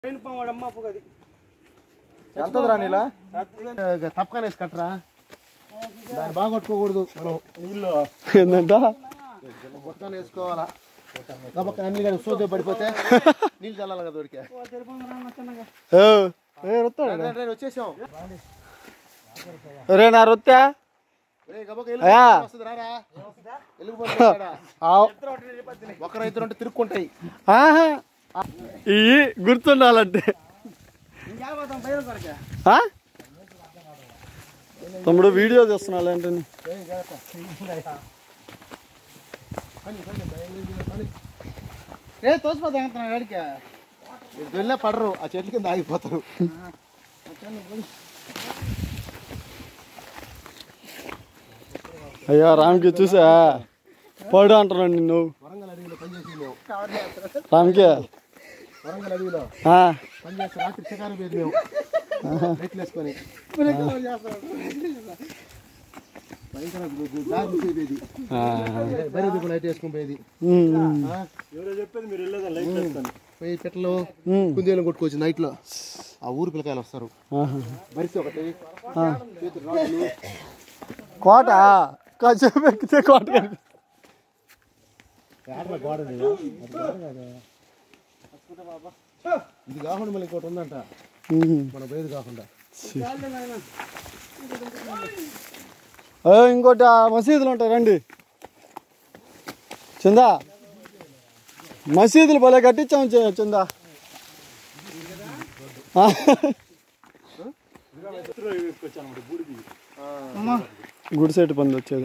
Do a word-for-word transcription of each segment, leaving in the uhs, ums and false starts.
ఎంతరా నీలా తప్పకానే కట్టరా దాన్ని బాగా కొట్టుకోకూడదు మనం నీళ్ళు ఏంటంట మొత్తాన్ని వేసుకోవాలా గబక్క అన్ని కానీ సోదే పడిపోతే నీళ్ళు చల్లాలి కదా దొరికే వచ్చేసాం రే నా రొత్తా ఒకరు ఇద్దరు అంటే తిరుక్కుంటాయి ఇవి గుర్తుండాలంటే తమ్ముడు వీడియో చేస్తున్నాడు అంటే తోసిపోతా వాడికి వెళ్ళినా పడరు ఆ చెట్ల కింద ఆగిపోతారు అయ్యా రామ్కి చూసా పడు అంటున్నాడు నిన్ను వరంగల్ అడవిలో పనిచేసి రామ్కి వరంగల్ అడవిలో పనిచేస్తే రాత్రి శికారు పోయేది మేము లైట్లు వేసుకొని బయట లైట్ వేసుకొని పోయేది పోయి పెట్టలు కుందేలు కొట్టుకోవచ్చు నైట్ లో ఆ ఊరు పిల్లకాయలు వస్తారు బరిసి ఒకటి కోట కాసేపు ఎక్కితే కోట గోడ ఇది కాకుండా మళ్ళీ ఇంకోటి ఉందంట మన బయట కాకుండా ఇంకోటి మసీదులు ఉంటాయి రండి చందా మసీదులు భలే కట్టించాం చందా గుడి సైడ్ పని వచ్చేది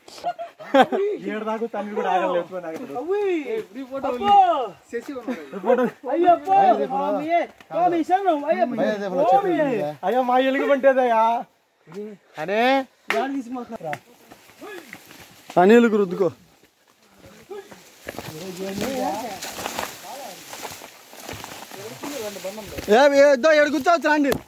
అయ్యా మా ఎలుగు పంటేదయ్యా అనే అనిలకు రుద్దుకో ఏ ఎడు కూర్చోవచ్చు రండి